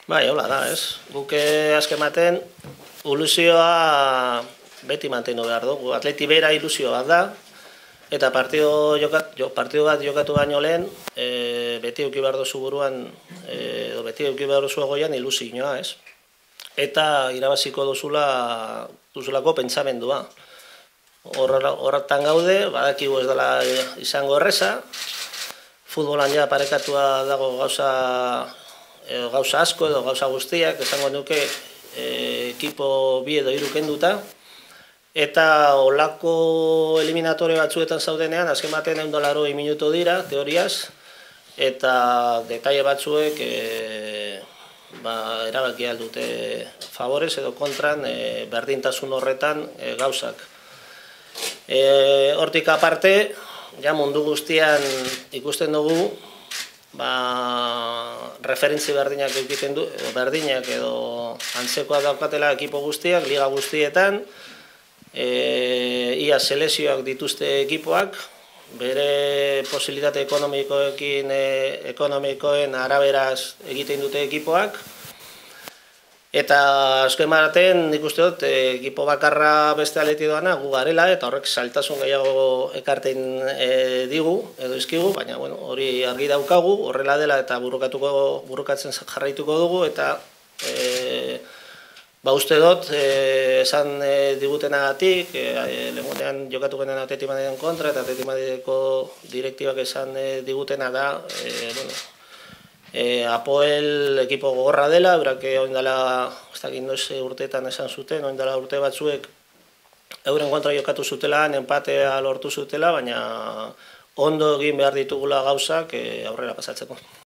Bai, hola da, ez? Guk azken baten ilusioa beti mantendu behar dugu. Atleti bera ilusio bat da, eta partido bat jokatu baino lehen, beti eduki behar duzu buruan, edo beti eduki behar duzu goian ilusioa, ez? Eta irabaziko duzulako pentsamendua. Horretan gaude, badakigu ez dela izango erreza, futbolan ja parekatua dago gauza asko edo gauza guztiak, esango nuke ekipo bi edo hiru kenduta, eta olako eliminatore batzuetan zaudenean, azken batean 180 minutu dira, teoriaz, eta detaile batzuek erabaki aldute favorez edo kontran berdintasun horretan gauzak. Hortik aparte, ja mundu guztian ikusten dugu, referentzi berdinak egiten du, berdinak edo antzekoak daukatela ekipo guztiak, liga guztietan, ia selekzioak dituzte ekipoak, bere posibilitate ekonomikoen araberaz egiten dute ekipoak, eta azken batean nik uste dut ekipo bakarra beste aldetik doana gu garela, eta horrek zailtasun gehiago ekarten digu edo izkigu, baina hori argi daukagu, horrela dela eta burukatzen jarraituko dugu, eta uste dut esan digutenagatik, lehengunean jokatu genen Atleti Madrilen kontra, eta Atleti Madrileko direktibak esan digutena da, Apoel ekipo gogorra dela, eurake oindala, ez dakit noiz urteetan esan zuten, oindala urte batzuek euren kontra jokatu zutela, empatea lortu zutela, baina ondo egin behar ditugula gauzak aurrera pasatzeko.